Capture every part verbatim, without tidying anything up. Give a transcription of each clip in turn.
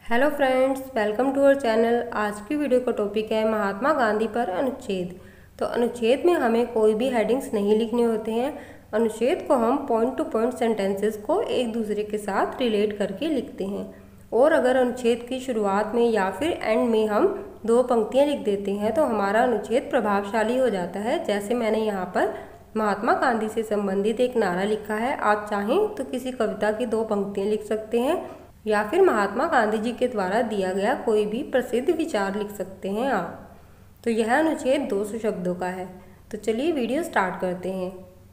Hello friends, welcome to our channel. आज की video का टॉपिक है महात्मा गांधी पर अनुच्छेद। तो अनुच्छेद में हमें कोई भी हेडिंग्स नहीं लिखने होते हैं। अनुच्छेद को हम पॉइंट टू पॉइंट सेंटेंसेस को एक दूसरे के साथ रिलेट करके लिखते हैं। और अगर अनुच्छेद की शुरुआत में या फिर एंड में हम दो पंक्तियाँ लिख देते हैं तो हमारा अनुच्छेद प्रभावशाली हो जाता है। जैसे मैंने यहाँ पर महात्मा गांधी से संबंधित एक नारा लिखा है। आप चाहें तो किसी कविता की दो पंक्तियाँ लिख सकते हैं या फिर महात्मा गांधी जी के द्वारा दिया गया कोई भी प्रसिद्ध विचार लिख सकते हैं आप। तो यह अनुच्छेद दो सौ शब्दों का है। तो चलिए वीडियो स्टार्ट करते हैं।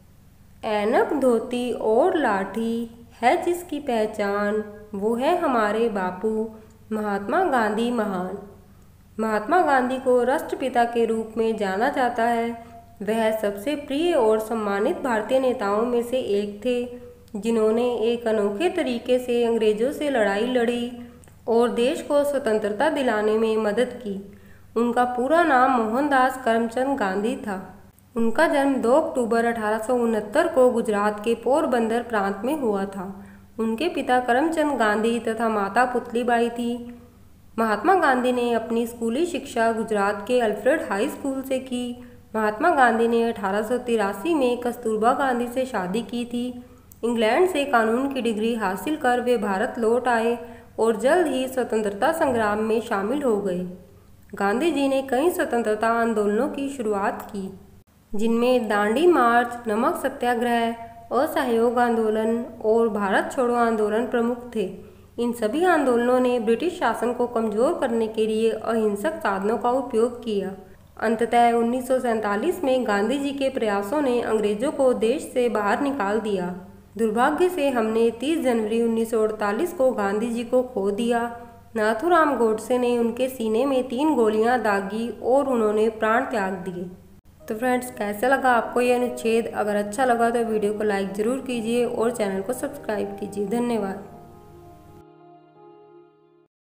ऐनक, धोती और लाठी है जिसकी पहचान, वो है हमारे बापू महात्मा गांधी महान। महात्मा गांधी को राष्ट्रपिता के रूप में जाना जाता है। वह सबसे प्रिय और सम्मानित भारतीय नेताओं में से एक थे जिन्होंने एक अनोखे तरीके से अंग्रेजों से लड़ाई लड़ी और देश को स्वतंत्रता दिलाने में मदद की। उनका पूरा नाम मोहनदास करमचंद गांधी था। उनका जन्म दो अक्टूबर अठारह सौ उनहत्तर को गुजरात के पोरबंदर प्रांत में हुआ था। उनके पिता करमचंद गांधी तथा माता पुतलीबाई थी। महात्मा गांधी ने अपनी स्कूली शिक्षा गुजरात के अल्फ्रेड हाई स्कूल से की। महात्मा गांधी ने अठारह सौ तिरासी में कस्तूरबा गांधी से शादी की थी। इंग्लैंड से कानून की डिग्री हासिल कर वे भारत लौट आए और जल्द ही स्वतंत्रता संग्राम में शामिल हो गए। गांधी जी ने कई स्वतंत्रता आंदोलनों की शुरुआत की, जिनमें दांडी मार्च, नमक सत्याग्रह, असहयोग आंदोलन और भारत छोड़ो आंदोलन प्रमुख थे। इन सभी आंदोलनों ने ब्रिटिश शासन को कमजोर करने के लिए अहिंसक साधनों का उपयोग किया। अंततः उन्नीस सौ सैंतालीस में गांधी जी के प्रयासों ने अंग्रेजों को देश से बाहर निकाल दिया। दुर्भाग्य से हमने तीस जनवरी उन्नीस सौ अड़तालीस को गांधी जी को खो दिया। नाथूराम गोडसे ने उनके सीने में तीन गोलियां दागी और उन्होंने प्राण त्याग दिए। तो फ्रेंड्स, कैसा लगा आपको ये अनुच्छेद? अगर अच्छा लगा तो वीडियो को लाइक ज़रूर कीजिए और चैनल को सब्सक्राइब कीजिए। धन्यवाद।